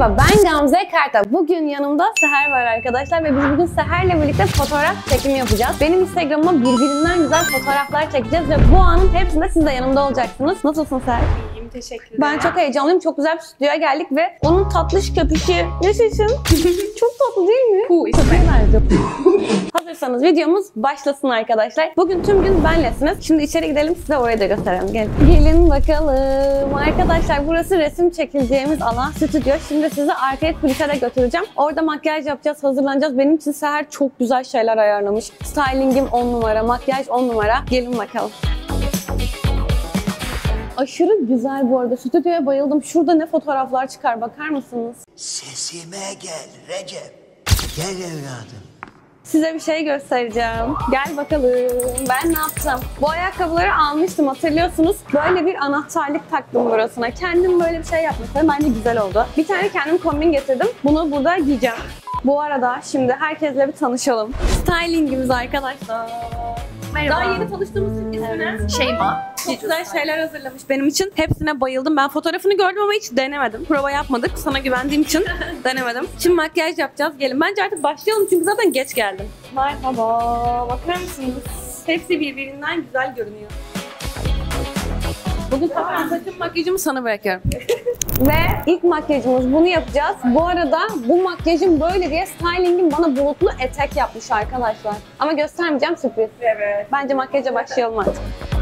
Merhaba, ben Gamze Karta. Bugün yanımda Seher var arkadaşlar ve biz bugün Seher'le birlikte fotoğraf çekimi yapacağız. Benim Instagram'ıma birbirinden güzel fotoğraflar çekeceğiz ve bu anın hepsinde siz de yanımda olacaksınız. Nasılsın Seher? İyiyim, teşekkür ederim. Ben çok heyecanlıyım. Çok güzel bir stüdyoya geldik ve onun tatlış köpüşü. Yaşasın. Çok tatlı değil mi? Bu işte. Hazırsanız videomuz başlasın arkadaşlar. Bugün tüm gün benlesiniz. Şimdi içeri gidelim, size orayı da gösterelim. Gelin. Gelin bakalım. Arkadaşlar burası resim çekileceğimiz alan, stüdyo. Şimdi sizi arkaya kulislere götüreceğim. Orada makyaj yapacağız, hazırlanacağız. Benim için Seher çok güzel şeyler ayarlamış. Stylingim 10 numara, makyaj 10 numara. Gelin bakalım. Aşırı güzel bu arada. Stüdyoya bayıldım. Şurada ne fotoğraflar çıkar, bakar mısınız? Sesime gel Recep. Gel evladım. Size bir şey göstereceğim. Gel bakalım. Ben ne yaptım? Bu ayakkabıları almıştım, hatırlıyorsunuz. Böyle bir anahtarlık taktım burasına. Kendim böyle bir şey yapmıştım. Bence güzel oldu. Bir tane kendim kombin getirdim. Bunu burada giyeceğim. Bu arada şimdi herkesle bir tanışalım. Stylingimiz arkadaşlar. Merhaba. Daha yeni tanıştığımız ismine Şeyma. çok güzel şeyler hazırlamış benim için. Hepsine bayıldım. Ben fotoğrafını gördüm ama hiç denemedim. Prova yapmadık. Sana güvendiğim için denemedim. Şimdi makyaj yapacağız. Gelin. Bence artık başlayalım çünkü zaten geç geldim. Merhaba. Bakar mısınız? Hepsi birbirinden güzel görünüyor. Bugün tamamen saçım makyajımı sana bırakıyorum. Ve ilk makyajımız, bunu yapacağız. Bu arada bu makyajım böyle diye stylingim bana bulutlu etek yapmış arkadaşlar. Ama göstermeyeceğim, sürpriz. Evet. Bence makyaja başlayalım artık.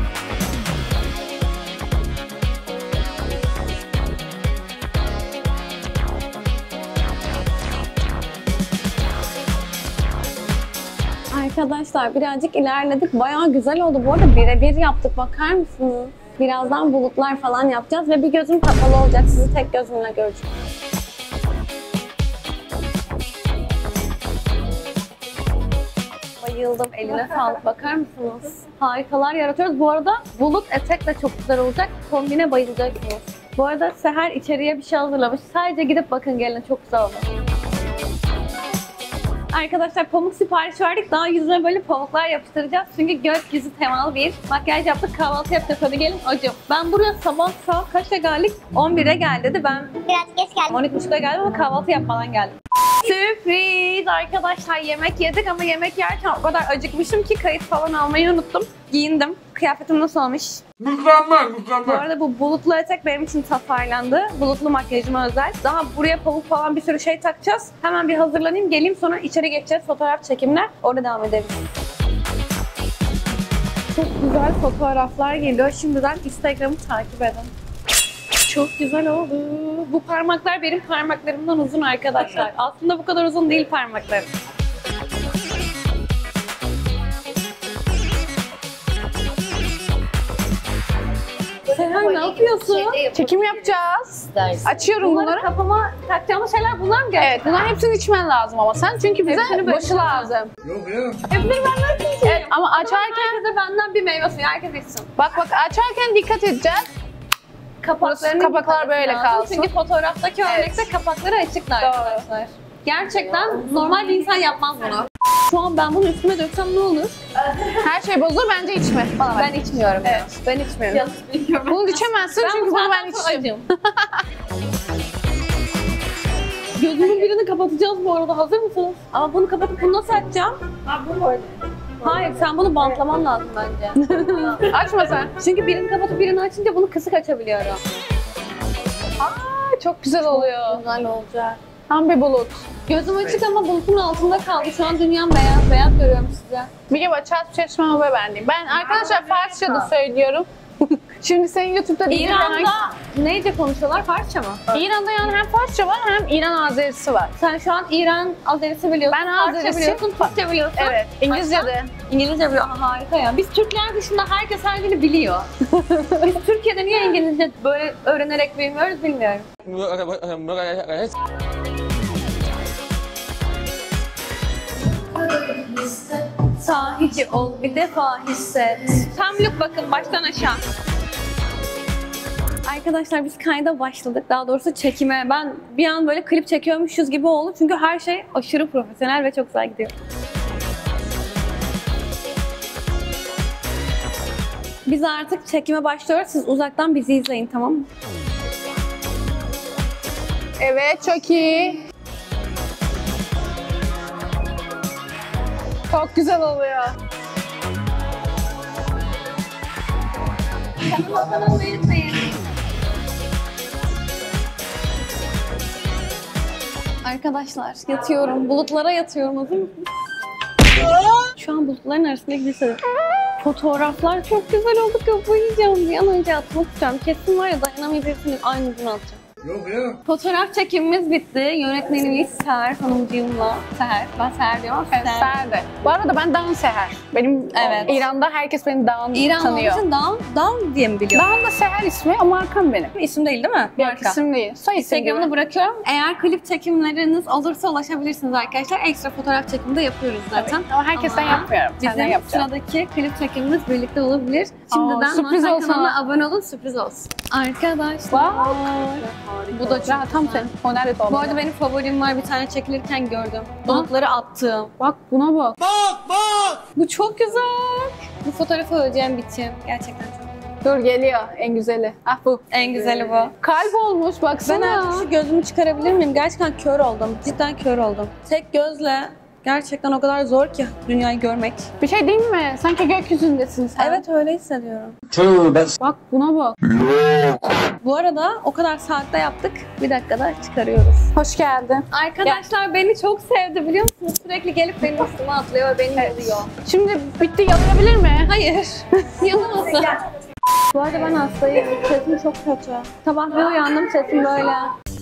Arkadaşlar birazcık ilerledik. Bayağı güzel oldu. Bu arada birebir yaptık. Bakar mısınız? Birazdan bulutlar falan yapacağız ve bir gözüm kapalı olacak. Sizi tek gözümle göreceğim. Bayıldım. Eline sağlık. Bakar mısınız? Harikalar yaratıyoruz. Bu arada bulut etek de çok güzel olacak. Kombine bayılacaksınız. Bu arada Seher içeriye bir şey hazırlamış. Sadece gidip bakın, gelin. Çok güzel oldu. Arkadaşlar pamuk sipariş verdik. Daha yüzüne böyle pamuklar yapıştıracağız. Çünkü gökyüzü temalı bir makyaj yaptık. Kahvaltı yapacağız. Hadi gelin acım. Ben buraya sabah saat kaçta geldik? 11'e gel dedi. Ben Biraz geç geldim. 12.30'da geldim ama kahvaltı yapmadan geldim. Sürpriz! Arkadaşlar yemek yedik ama yemek yerken o kadar acıkmışım ki kayıt falan almayı unuttum. Giyindim. Kıyafetim nasıl olmuş? Mükemmel, Bu mükemmel. arada bu bulutlu etek benim için tasarlandı. Bulutlu makyajıma özel. Daha buraya pamuk falan bir sürü şey takacağız. Hemen bir hazırlanayım, geleyim, sonra içeri geçeceğiz. Fotoğraf çekimler. Orada devam ederiz. Çok güzel fotoğraflar geliyor. Şimdiden Instagram'ı takip edin. Çok güzel oldu. Bu parmaklar benim parmaklarımdan uzun arkadaşlar. Aslında bu kadar uzun değil parmaklarım. Seher ne yapıyorsun? Çekim yapacağız. Açıyorum bunları. Kafama takacağımız şeyler bunlar mı gerçekten? Evet, bunların hepsini içmen lazım ama sen, çünkü bize Hepsini böyle başı lazım. Yok ya. Hepsini benden içeceğim. Evet, ama açarken Herkese benden bir meyve suyu, herkes içsin. bak açarken dikkat edeceğiz. Kapaklarını Kapaklar dikkat böyle etmem lazım. kalsın. Çünkü fotoğraftaki örnekte kapakları açıklar arkadaşlar. Gerçekten normal bir insan yapmaz bunu. Şu an ben bunu üstüme döksem ne olur? Her şey bozulur, bence içme. Bana bak. Ben içmiyorum. Evet. Ben içmiyorum. Bunu içemezsin çünkü bunu ben içtim. içtim. Gözümün birini kapatacağız bu arada. Hazır mısınız? Ama bunu kapatıp bunu nasıl açacağım? Hayır, sen bunu bantlaman lazım bence. Açma sen. Çünkü birini kapatıp birini açınca bunu kısık açabiliyorum. Çok güzel oluyor. Güzel olacak. Tam bir bulut. Gözüm açık ama bulutun altında kaldı. Şu an dünyam beyaz beyaz görüyorum size. Bir gibi açar çeşme ve ben diyeyim. Ben arkadaşlar Farsça da söylüyorum. Şimdi senin YouTube'da değil. İran'da neyce konuşuyorlar? Farsça mı? İran'da yani hem Farsça var hem İran Azerisi var. Sen şu an İran Azerisi biliyorsun. Ben Farsça Azerisi. biliyorsun, Türkçe biliyorsun. Evet, İngilizce de. İngilizce biliyor. Aha, harika ya. Biz Türkler dışında herkes her dili biliyor. Biz Türkiye'de niye İngilizce böyle öğrenerek bilmiyoruz bilmiyorum. Sahici ol, bir defa hisset. Tam look bakın baştan aşağı. Arkadaşlar biz kayda başladık. Daha doğrusu çekime. Ben bir an böyle klip çekiyormuşuz gibi oldu. Çünkü her şey aşırı profesyonel ve çok güzel gidiyor. Biz artık çekime başlıyoruz. Siz uzaktan bizi izleyin, tamam mı? Evet, çok iyi. Çok güzel oluyor. Arkadaşlar yatıyorum. Bulutlara yatıyorum. Hazır mısınız? Şu an bulutların arasında gidiyorum. Fotoğraflar çok güzel oldu. Kafayı yiyeceğim. Bir an önce atmak istiyorum. Kesin var ya dayanamayacaksınız. Aynısını atacağım. Yok ya. Fotoğraf çekimimiz bitti. Yönetmenimiz Seher hanımcığımla. Seher. Ben Seher diyorum ama Seher. Seher de. Bu arada ben Dağın Seher. Benim Evet. İran'da herkes beni Dağın İran tanıyor. olduğu için Dağın diye mi biliyor? Dağın da Seher ismi ama markam benim. İsim değil değil mi? Yok, isim değil. Soy isim Instagram'da gibi. bırakıyorum. Eğer klip çekimleriniz olursa ulaşabilirsiniz arkadaşlar. Ekstra fotoğraf çekimi de yapıyoruz zaten. Ama herkesten yapmıyorum. Senden Bizim yapacağım. sıradaki klip çekimimiz birlikte olabilir. Şimdiden sürpriz Mahsen olsun. kanalına abone olun, sürpriz olsun. Arkadaşlar. Bu da çok Tam senin. O nerede oldu? Bu arada benim favorim var, bir tane çekilirken gördüm. Bulutları attığım. Bak buna bak. Bu çok güzel. Bu fotoğrafı öleceğim biçim. Gerçekten çok. Dur geliyor en güzeli. Ah bu. En güzeli bu. Kalp olmuş Ben baksana. artık şu gözümü çıkarabilir miyim? Gerçekten kör oldum. Cidden kör oldum. Tek gözle gerçekten o kadar zor ki dünyayı görmek. Bir şey diyeyim mi? Sanki gökyüzündesin sen. Evet öyle hissediyorum. Bak buna bak. Bu arada o kadar saatte yaptık. Bir dakikada çıkarıyoruz. Hoş geldin. Arkadaşlar beni çok sevdi biliyor musunuz? Sürekli gelip benim üstüme atlıyor ve beni yalıyor. Şimdi bitti yalayabilir mi? Hayır. Yalamasın. Bu arada ben hastayım. Sesim çok kötü. Sabah bir uyandım sesim böyle.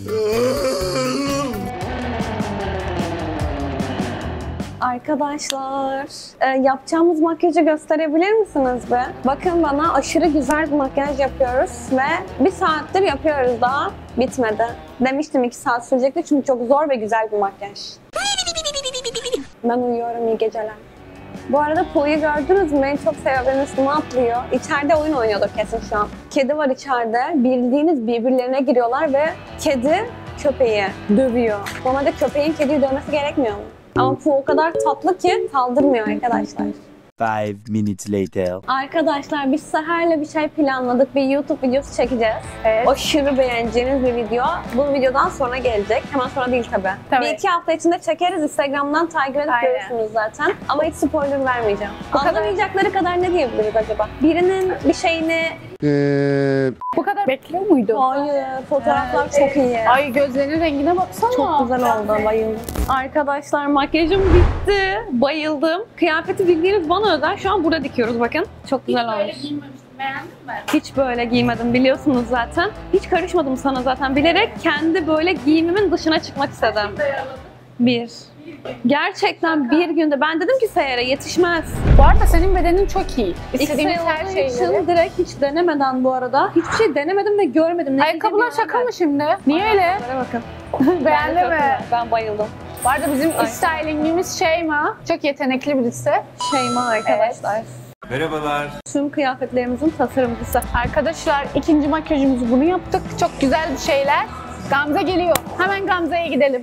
Arkadaşlar, yapacağımız makyajı gösterebilir misiniz be? Bakın bana aşırı güzel bir makyaj yapıyoruz ve bir saattir yapıyoruz daha bitmedi. Demiştim 2 saat sürecekti çünkü çok zor ve güzel bir makyaj. Ben uyuyorum, iyi geceler. Bu arada Po'yu gördünüz mü? Beni çok seviyor, benim üstüme atlıyor. İçeride oyun oynuyordur kesin şu an. Kedi var içeride, bildiğiniz birbirlerine giriyorlar ve kedi köpeği dövüyor. Normalde köpeğin kediyi dövmesi gerekmiyor mu? Ama Bu o kadar tatlı ki saldırmıyor arkadaşlar. 5 minutes later. Arkadaşlar biz Seher'le bir şey planladık. Bir YouTube videosu çekeceğiz. Evet. Aşırı beğeneceğiniz bir video. Bu videodan sonra gelecek. Hemen sonra değil tabii. Tabii. 1-2 hafta içinde çekeriz. Instagram'dan takip edip Aynen. görürsünüz zaten. Ama hiç spoiler vermeyeceğim. Bu kadar. Anlamayacakları kadar ne diyebiliriz acaba? Birinin bir şeyini... Bu kadar bekliyor muydu? Hayır, fotoğraflar çok iyi. Ay gözlerinin rengine baksana. Çok güzel oldu, bayıldım. Arkadaşlar makyajım bitti. Bayıldım. Kıyafeti bildiğiniz bana özel. Şu an burada dikiyoruz bakın. Çok güzel olmuş. Beğendin mi? Hiç böyle giymedim biliyorsunuz zaten. Hiç karışmadım sana zaten. Bilerek kendi böyle giyimimin dışına çıkmak istedim. Bir. Gerçekten bir günde. Ben dedim ki Seher'e yetişmez. Bu arada senin bedenin çok iyi. İstediğimiz İstediğim her şeyleri. için direkt hiç denemeden bu arada. Hiçbir şey denemedim ve görmedim. Ne Ayakkabılar giyeceğimi şaka mı şimdi? Niye öyle? Ayakkabılara bakın. Beğendin Çok mi? güzel. Ben bayıldım. Bu arada bizim Ay. stylingimiz Şeyma. Çok yetenekli birisi. Şeyma arkadaşlar. Merhabalar. Tüm kıyafetlerimizin tasarımcısı. Arkadaşlar ikinci makyajımızı bunu yaptık. Çok güzel bir şeyler. Gamze geliyor. Hemen Gamze'ye gidelim.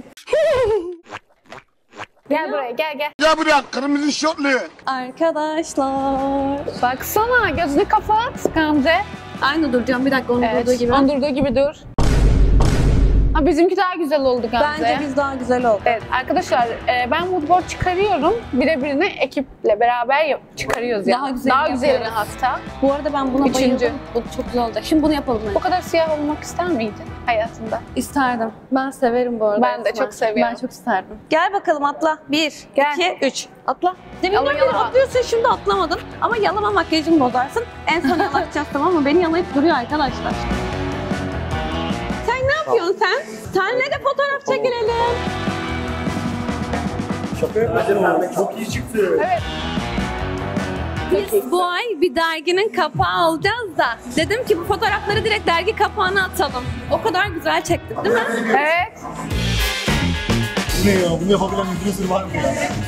Gel buraya gel. Ya buraya kırmızı şortlu. Arkadaşlar. Baksana gözünü kapat Gamze. Aynı duracağım bir dakika onun durduğu gibi. Onun durduğu gibi dur. Ha, bizimki daha güzel oldu Gamze. Bence biz daha güzel olduk. Evet arkadaşlar ben moodboard çıkarıyorum. Birebirini ekiple beraber çıkarıyoruz yani. Daha güzelini Daha güzelini yapıyoruz. hatta. Bu arada ben buna Üçüncü. bayıldım. Bu çok güzel olacak. Şimdi bunu yapalım. Bu kadar siyah olmak ister miydin hayatında? İsterdim. Ben severim bu arada. Ben de resmen. çok seviyorum. Ben çok isterdim. Gel bakalım atla. 1, Gel. 2, 3. Atla. Deminden Ama beri yalama. atlıyorsun şimdi atlamadın. Ama yalama makyajımı bozarsın. En son yalatacağız tamam mı? Beni yalayıp duruyor arkadaşlar. Sen ne yapıyorsun sen? Senle de fotoğraf çekilelim. Şaka yapacağım. Çok iyi çıktı. Evet. Biz bu ay bir derginin kapağı olacağız da dedim ki bu fotoğrafları direkt dergi kapağına atalım. O kadar güzel çektik değil mi? Evet. Bu ne ya? Bunu yapabilen influencer var mı ya?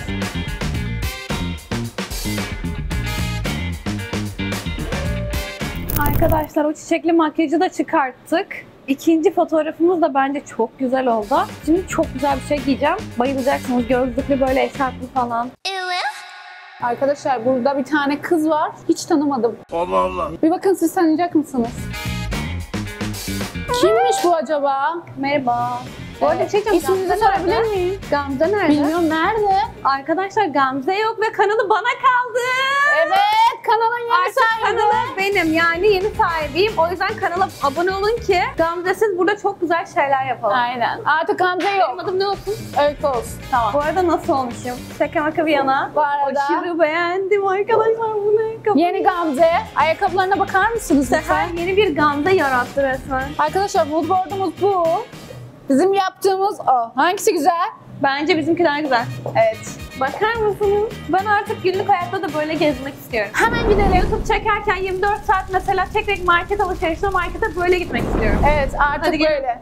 Arkadaşlar o çiçekli makyajı da çıkarttık. İkinci fotoğrafımız da bence çok güzel oldu. Şimdi çok güzel bir şey giyeceğim. Bayılacaksınız. Gözlüklü böyle eşarplı falan. Arkadaşlar burada bir tane kız var. Hiç tanımadım. Allah Allah. Bir bakın siz tanıyacak mısınız? Kimmiş bu acaba? Merhaba. Bu arada çekeceğim. İsminizi sorabilir miyim? Gamze nerede? Bilmiyorum, nerede? Arkadaşlar Gamze yok ve kanalı bana kaldı. Evet, kanalın yeni Artık sahibi. kanalı benim, yani yeni sahibiyim. O yüzden kanala abone olun ki Gamze'siz burada çok güzel şeyler yapalım. Aynen. Artık Gamze yok. Benim adım ne olsun? Öykü olsun. Tamam. Bu arada nasıl olmuşum? Şaka maka bir yana. Bu arada Aşırı beğendim arkadaşlar bu ne? Kapı. yeni Gamze. Ayakkabılarına bakar mısınız Seher lütfen? yeni bir Gamze yarattı resmen. Arkadaşlar moodboard'umuz bu. Bizim yaptığımız o. Hangisi güzel? Bence bizimkiler güzel. Evet. Bakar mısınız? Ben artık günlük hayatta da böyle gezmek istiyorum. Hemen gidelim. YouTube çekerken 24 saat mesela tek tek market alışverişine markete böyle gitmek istiyorum. Evet, artık Hadi gelin. böyle.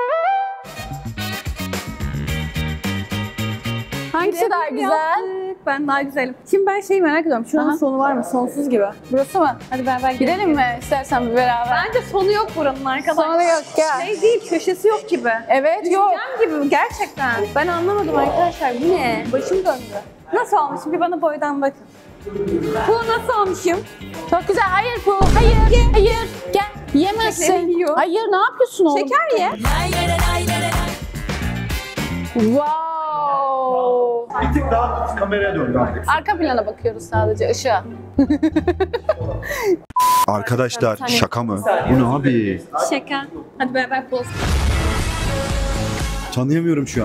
Hangisi daha güzel? Yaptık. Ben daha güzelim. Şimdi ben şeyi merak ediyorum. Şuranın Aha. sonu var mı? Sonsuz gibi. Burası mı? Hadi beraber gidelim. Gidelim mi istersen bir beraber? Bence sonu yok buranın arkadaşlar. Sonu yok, gel. Şey değil, köşesi yok gibi. Evet, yok. Üçgen gibi gerçekten. Ben anlamadım arkadaşlar. Bu ne? Başım döndü. Nasıl olmuşum? Bir bana boydan bakın. Bu nasıl olmuşum? Çok güzel. Hayır bu. Hayır. Hayır. Gel. Yemezsin. Şekerini yiyor. Hayır, ne yapıyorsun oğlum? Şeker ye. Wow. Bir tık daha kameraya döndü artık. Arka plana bakıyoruz sadece, ışığa. Arkadaşlar şaka mı? Bu ne abi? Şeker. Hadi beraber poz. Tanıyamıyorum şu an.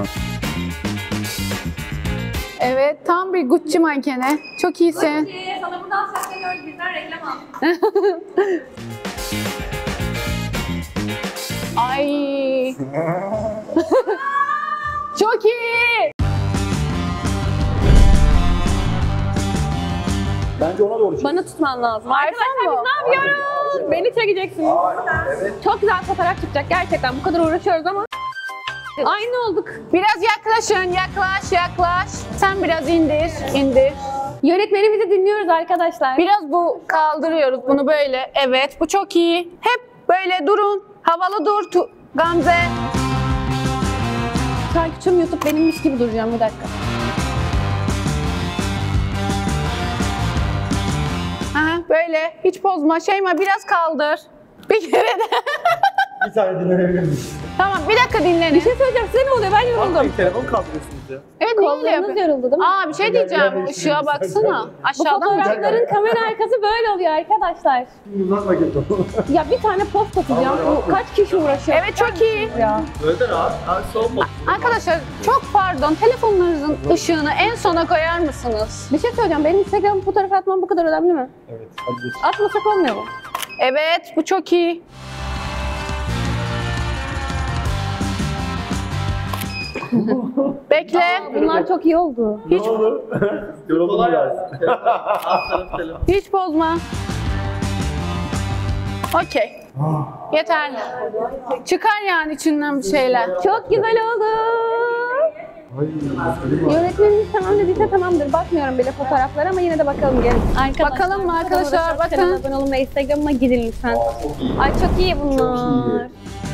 Evet, tam bir Gucci mankeni. Çok iyisin. Sana buradan saklanıyoruz. Bizden reklam al. Ay. Çok iyi. Bence ona doğru çek. Bana tutman lazım. Arkadaşlar mı? biz ne yapıyoruz? Beni çekeceksiniz. Çok güzel fotoğraf çıkacak gerçekten. Bu kadar uğraşıyoruz ama. Aynı olduk. Biraz yaklaşın, yaklaş. Sen biraz indir. Yönetmenimizi dinliyoruz arkadaşlar. Biraz bu kaldırıyoruz bunu böyle. Evet, bu çok iyi. Hep böyle durun. Havalı dur. Gamze. Sanki tüm YouTube benimmiş gibi duracağım bir dakika. Aha, böyle. Hiç bozma. Şeyma biraz kaldır. Bir kere de. Bir saniye dinlenebilir miyiz? Tamam, bir dakika dinlenin. Bir şey söyleyeceğim. Size ne oluyor? Ben yoruldum. Telefon kaldırıyorsunuz ya. Evet, niye öyle Kollarınız yapıyorsun? yoruldu değil mi? Aa, bir şey diyeceğim. Işığa baksana. Bu Aşağıdan mı? fotoğrafların kamera arkası böyle oluyor arkadaşlar. Nasıl bakayım? Ya bir tane post atacağım. Bu kaç kişi uğraşıyor? Evet, çok iyi. Ya. Öyle de rahat. Soğuk olsun. Arkadaşlar çok pardon. Telefonlarınızın ışığını en sona koyar mısınız? Bir şey söyleyeceğim. Benim Instagram fotoğrafı atmam bu kadar önemli mi? Evet. Hadi geç. Atmasak olmuyor mu? Evet, bu çok iyi. Bekle. Bunlar çok iyi oldu. Ne oldu? Yoruldum biraz. Hiç bozma. Okey. Yeterli. Çıkar yani içinden bir şeyler. Çok güzel oldu. Yönetmenimiz tamam dediyse tamamdır. Bakmıyorum bile fotoğraflara ama yine de bakalım gelin. Arkadaşlar, Bakalım mı arkadaşlar? Bakın. Kanala abone olun ve Instagram'ıma gidin lütfen. Ay çok iyi bunlar.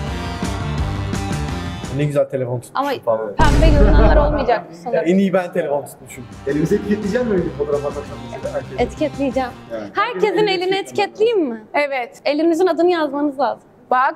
Ne güzel telefon tutmuşum Ama falan. pembe görünenler olmayacak sanırım. En iyi ben telefon tutmuşum. Elimize etiketleyeceğim mi bir fotoğraf atarsan mesela? Herkes. Etiketleyeceğim. Yani. Herkesin elini etiketleyeyim mi? Evet. Elinizin adını yazmanız lazım. Bak.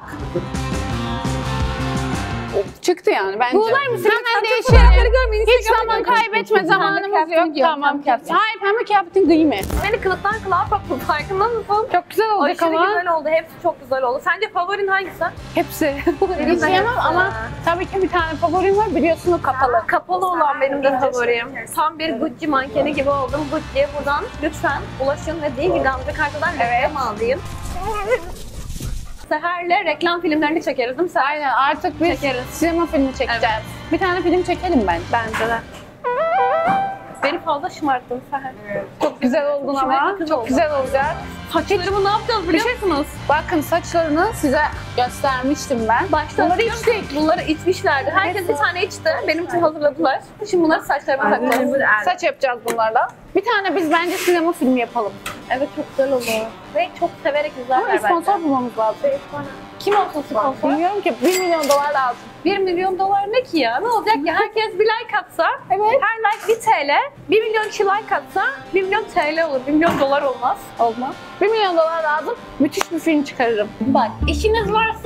Çıktı yani bence. Buğular mısın? Hemen Fotoğrafları değişelim. görmeyin. Hiç Instagram'a zaman koyun. kaybetme zamanımız kıyafetin yok. giyiyorum, Tamam. pembe kıyafetin. Hayır, pembe kıyafetin giyme. Beni kılıktan kılığa soktu. Farkında mısın? Çok güzel olacak Aşırı ama. güzel oldu. Hepsi çok güzel oldu. Sence favorin hangisi? Hepsi. Benim Hiç de diyemem hepsi. ama tabii ki bir tane favorim var. Biliyorsun o kapalı. Kapalı olan benim de favorim. Tam bir Gucci mankeni gibi oldum. Gucci'ye buradan lütfen ulaşın ve deyin ki Gamze Karta'dan reklam al deyin. Seher'le reklam filmlerini çekeriz değil mi Seher? Aynen, artık biz Çekeriz. sinema filmi çekeceğiz. Bir tane film çekelim ben. Bence de. Beni fazla şımarttın Seher. Çok güzel oldun ama. Şımarık kız Çok oldun. güzel olacak. Saçlarımı ne yapacağız biliyor musunuz? Bakın saçlarını size göstermiştim ben. Başta Bunları içtik. Bunları içmişlerdi. Herkes bir tane içti. Benim için hazırladılar. Şimdi bunları saçlarıma takacağız. Saç yapacağız bunlarla. Bir tane biz bence sinema filmi yapalım. Evet çok güzel olur. Ve çok severek Ama izlerler sponsor bence. bulmamız lazım. Kim olsun sponsor? Bilmiyorum ki, $1 milyon lazım. 1 milyon dolar ne ki ya? Ne olacak ki? Herkes bir like atsa, Evet. her like 1 TL, 1 milyon kişi like atsa 1 milyon TL olur, 1 milyon dolar olmaz. Olmaz. $1 milyon lazım. Müthiş bir film çıkarırım. Bak, işiniz varsa,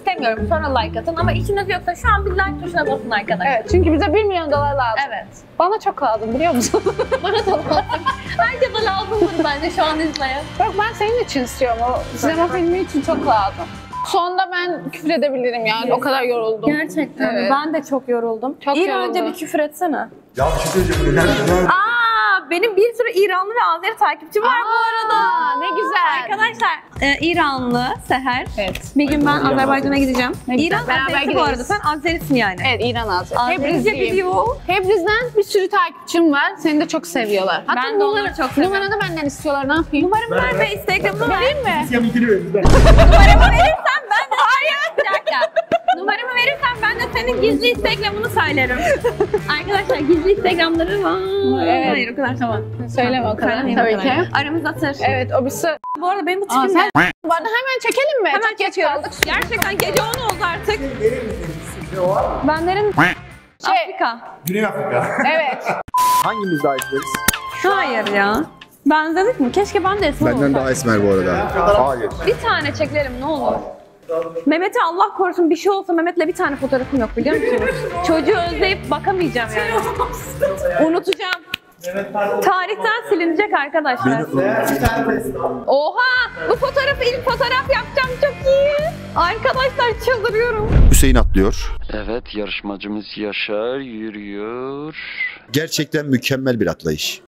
istemiyorum. Sonra like atın ama işiniz yoksa şu an bir like tuşuna basın arkadaşlar. Evet, çünkü bize 1 milyon dolar lazım. Evet. Bana çok lazım biliyor musun? Bana da lazım. Herkese lazımdır bence şu an izleyen. Bak ben senin için istiyorum. O sinema filmi için çok lazım. Sonunda ben küfür edebilirim yani. O kadar yoruldum. Gerçekten Evet. ben de çok yoruldum. Çok İranca yoruldum. bir küfür etsene. Ya bir şey söyleyeceğim. Benim bir sürü İranlı ve Azeri takipçim var bu arada. Ne güzel. Arkadaşlar İranlı Seher. Evet. Bir gün ben Azerbaycan'a gideceğim. Ne güzel, İran beraber Azerisi bu gideriz. arada. Sen Azerisin yani. Evet, İran Azeri. Azerice biliyor. Hebriz'den bir sürü takipçim var. Seni de çok seviyorlar. Hatta Ben de onları çok seviyorum. numaranı benden istiyorlar. Ne yapayım? Numaramı ver ve Instagram'ını ver. Vereyim mi? Siyaminkini verin. Numaramı verirsen ben de... Hayır, bir dakika. Numaramı verirsen ben de senin gizli Instagram'ını söylerim. Arkadaşlar gizli Instagramları var. Evet. Hayır o kadar tamam. Söyleme o kadar. Söylemeyeyim Tabii o kadar. ki. Aramızda sır. Evet, o bir sır. Bu arada benim bu Aa, tipim sen... ne? Bu arada hemen çekelim mi? Hemen Çok geç çekiyoruz. kaldık. Gerçekten gece 10 oldu artık. Benlerin Afrika. Güney Afrika. Evet. Hangimiz daha isteriz? Hayır ya. Benzedik mi? Keşke ben de esmer Benden olsaydım. daha esmer bu arada. Hayır. Bir tane çekelim ne olur. Mehmet'e Allah korusun bir şey olsa Mehmet'le bir tane fotoğrafım yok biliyor musunuz? Çocuğu özleyip bakamayacağım yani. Unutacağım. Tarihten silinecek arkadaşlar. Oha! Bu fotoğrafı ilk fotoğraf yapacağım çok iyi. Arkadaşlar çıldırıyorum. Hüseyin atlıyor. Evet, yarışmacımız Yaşar yürüyor. Gerçekten mükemmel bir atlayış.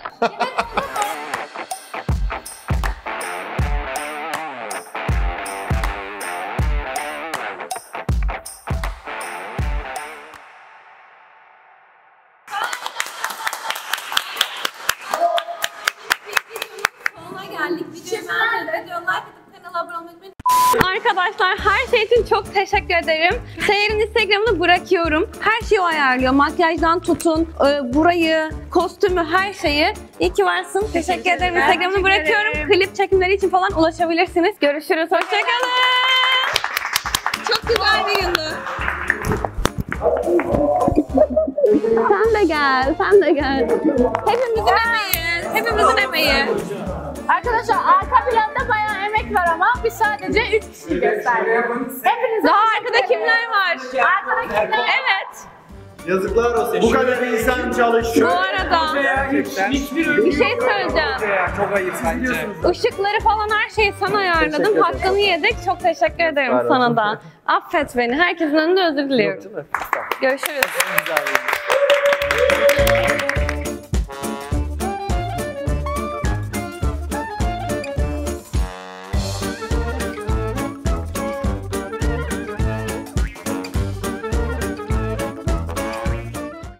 Sonuna geldik. Videoyu beğenmeyi, videoya like atıp kanala abone olmayı unutmayın. Arkadaşlar her şey için çok teşekkür ederim. Seher'in Instagram'ını bırakıyorum. Her şeyi o ayarlıyor. Makyajdan tutun, burayı, kostümü, her şeyi. İyi ki varsın. Teşekkür ederim. Instagram'ını bırakıyorum. Klip çekimleri için falan ulaşabilirsiniz. Görüşürüz. Hoşçakalın. Çok güzel bir gündü. Sen de gel, sen de gel. Hepimizin emeği, hepimizin emeği. Arkadaşlar arka planda bayağı emek var ama biz sadece 3 kişi gösterdik. Hepinize Daha arkada kimler var? Arkada kimler? Evet. Yazıklar olsun. Bu kadar insan Bu çalışıyor. arada bir şey söyleyeceğim. Çok ayıp bence. Işıkları falan her şeyi sana ayarladım. Hakkını yedik. Çok teşekkür ederim sana da. Affet beni. Herkesin önünde özür diliyorum. Görüşürüz.